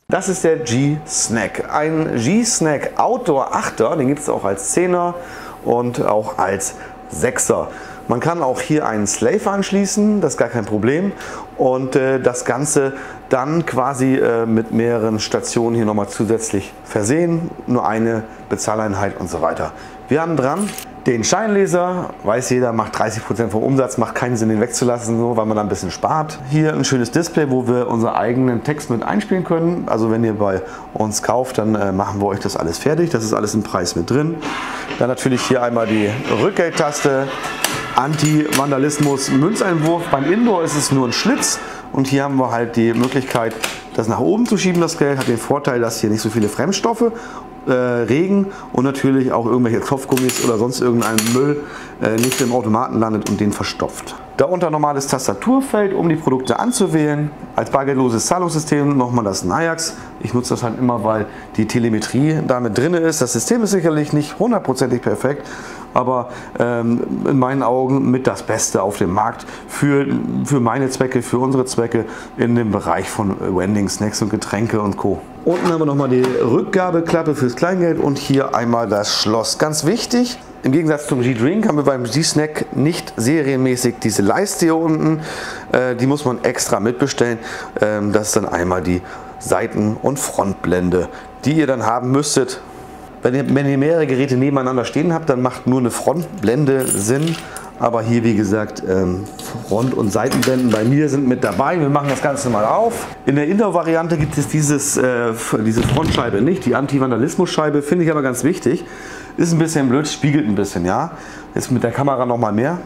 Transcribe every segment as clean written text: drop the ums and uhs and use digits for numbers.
Das ist der G-Snack. Ein G-Snack Outdoor 8er, den gibt es auch als 10er und auch als 6er. Man kann auch hier einen Slave anschließen, das ist gar kein Problem. Und das Ganze dann quasi mit mehreren Stationen hier nochmal zusätzlich versehen. Nur eine Bezahleinheit und so weiter. Wir haben dran den Scheinleser, weiß jeder, macht 30% vom Umsatz, macht keinen Sinn, den wegzulassen, so, weil man da ein bisschen spart. Hier ein schönes Display, wo wir unseren eigenen Text mit einspielen können. Also wenn ihr bei uns kauft, dann machen wir euch das alles fertig. Das ist alles im Preis mit drin. Dann natürlich hier einmal die Rückgeldtaste, Anti-Vandalismus, Münzeinwurf. Beim Indoor ist es nur ein Schlitz und hier haben wir halt die Möglichkeit, das nach oben zu schieben. Das Geld hat den Vorteil, dass hier nicht so viele Fremdstoffe, Regen und natürlich auch irgendwelche Klopfgummis oder sonst irgendein Müll nicht im Automaten landet und den verstopft. Darunter normales Tastaturfeld, um die Produkte anzuwählen. Als bargeldloses Zahlungssystem nochmal das Nayax. Ich nutze das halt immer, weil die Telemetrie damit drin ist. Das System ist sicherlich nicht hundertprozentig perfekt, aber in meinen Augen mit das Beste auf dem Markt für meine Zwecke, für unsere Zwecke in dem Bereich von Vending, Snacks und Getränke und Co. Unten haben wir nochmal die Rückgabeklappe fürs Kleingeld und hier einmal das Schloss. Ganz wichtig, im Gegensatz zum G-Drink haben wir beim G-Snack nicht serienmäßig diese Leiste hier unten. Die muss man extra mitbestellen. Das ist dann einmal die Seiten- und Frontblende, die ihr dann haben müsstet. Wenn ihr mehrere Geräte nebeneinander stehen habt, dann macht nur eine Frontblende Sinn. Aber hier, wie gesagt, Front- und Seitenblenden bei mir sind mit dabei. Wir machen das Ganze mal auf. In der Indoor-Variante gibt es diese Frontscheibe nicht, die Anti-Vandalismus-Scheibe, finde ich aber ganz wichtig. Ist ein bisschen blöd, spiegelt ein bisschen, ja. Ist mit der Kamera noch mal mehr.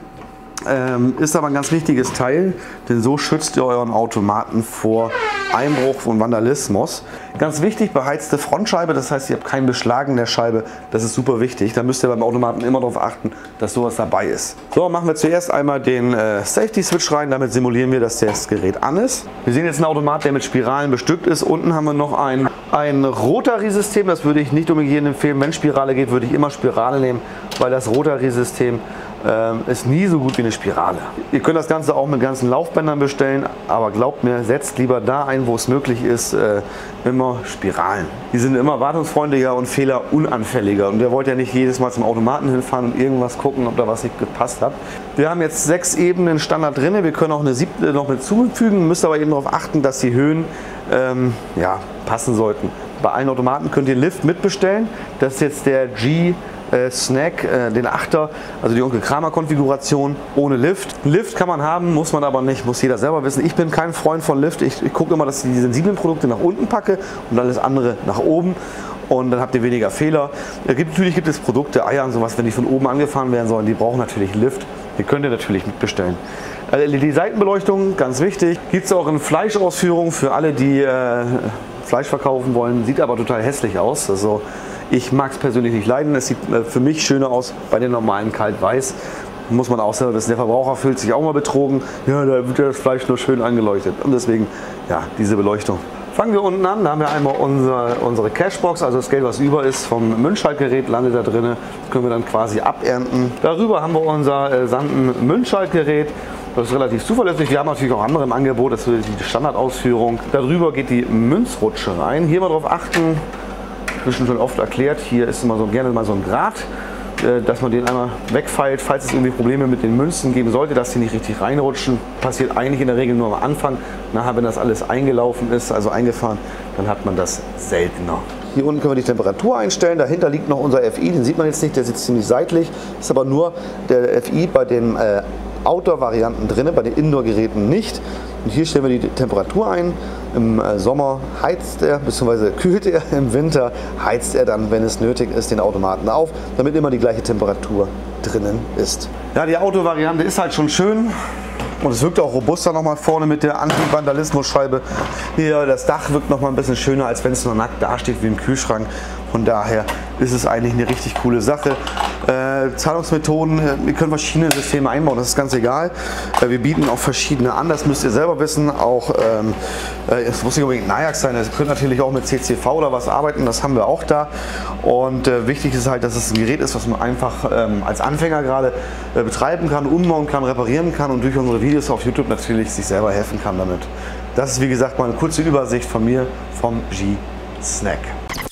Ist aber ein ganz wichtiges Teil, denn so schützt ihr euren Automaten vor Einbruch und Vandalismus. Ganz wichtig, beheizte Frontscheibe, das heißt, ihr habt keinen Beschlagen der Scheibe, das ist super wichtig. Da müsst ihr beim Automaten immer darauf achten, dass sowas dabei ist. So, machen wir zuerst einmal den Safety Switch rein, damit simulieren wir, dass das Gerät an ist. Wir sehen jetzt einen Automat, der mit Spiralen bestückt ist. Unten haben wir noch ein Rotary-System, das würde ich nicht unbedingt empfehlen. Wenn Spirale geht, würde ich immer Spirale nehmen, weil das Rotary-System ist nie so gut wie eine Spirale. Ihr könnt das Ganze auch mit ganzen Laufbändern bestellen, aber glaubt mir, setzt lieber da ein, wo es möglich ist, immer Spiralen. Die sind immer wartungsfreundlicher und fehlerunanfälliger und ihr wollt ja nicht jedes Mal zum Automaten hinfahren und irgendwas gucken, ob da was nicht gepasst hat. Wir haben jetzt 6 Ebenen Standard drin, wir können auch eine 7. noch mit zufügen, müsst aber eben darauf achten, dass die Höhen passen sollten. Bei allen Automaten könnt ihr Lift mitbestellen, das ist jetzt der G-Snack, den 8er, also die Onkel Kramer Konfiguration ohne Lift. Lift kann man haben, muss man aber nicht, muss jeder selber wissen. Ich bin kein Freund von Lift, ich gucke immer, dass ich die sensiblen Produkte nach unten packe und alles andere nach oben. Und dann habt ihr weniger Fehler. Natürlich gibt es Produkte, Eier und sowas, wenn die von oben angefahren werden sollen, die brauchen natürlich Lift. Die könnt ihr natürlich mitbestellen. LED-Seitenbeleuchtung, ganz wichtig. Gibt es auch in Fleischausführung für alle, die Fleisch verkaufen wollen, sieht aber total hässlich aus. Also ich mag es persönlich nicht leiden. Es sieht für mich schöner aus bei den normalen Kalt-Weiß. Muss man auch selber wissen, der Verbraucher fühlt sich auch mal betrogen. Ja, da wird das Fleisch nur schön angeleuchtet. Und deswegen, ja, diese Beleuchtung. Fangen wir unten an, da haben wir einmal unsere Cashbox, also das Geld, was über ist vom Münzschaltgerät, landet da drin. Das können wir dann quasi abernten. Darüber haben wir unser Sanden Münzschaltgerät. Das ist relativ zuverlässig. Wir haben natürlich auch andere im Angebot, das ist die Standardausführung. Darüber geht die Münzrutsche rein. Hier mal darauf achten, das ist schon oft erklärt, hier ist immer so gerne mal so ein Grat, dass man den einmal wegfeilt, falls es irgendwie Probleme mit den Münzen geben sollte, dass die nicht richtig reinrutschen. Passiert eigentlich in der Regel nur am Anfang. Nachher, wenn das alles eingelaufen ist, also eingefahren, dann hat man das seltener. Hier unten können wir die Temperatur einstellen. Dahinter liegt noch unser FI, den sieht man jetzt nicht, der sitzt ziemlich seitlich. Das ist aber nur der FI bei den Outdoor-Varianten drin, bei den Indoor-Geräten nicht. Und hier stellen wir die Temperatur ein. Im Sommer heizt er bzw. kühlt er, im Winter heizt er dann, wenn es nötig ist, den Automaten auf, damit immer die gleiche Temperatur drinnen ist. Ja, die Auto-Variante ist halt schon schön. Und es wirkt auch robuster nochmal vorne mit der Anti-Vandalismus-Scheibe. Hier das Dach wirkt nochmal ein bisschen schöner, als wenn es nur nackt dasteht wie im Kühlschrank. Von daher ist es eigentlich eine richtig coole Sache. Zahlungsmethoden, ihr könnt verschiedene Systeme einbauen, das ist ganz egal. Wir bieten auch verschiedene an, das müsst ihr selber wissen. Auch, es muss nicht unbedingt Nayax sein, ihr könnt natürlich auch mit CCV oder was arbeiten, das haben wir auch da. Und wichtig ist halt, dass es ein Gerät ist, was man einfach als Anfänger gerade betreiben kann, umbauen kann, reparieren kann und durch unsere Videos auf YouTube natürlich sich selber helfen kann damit. Das ist wie gesagt mal eine kurze Übersicht von mir vom G-Snack.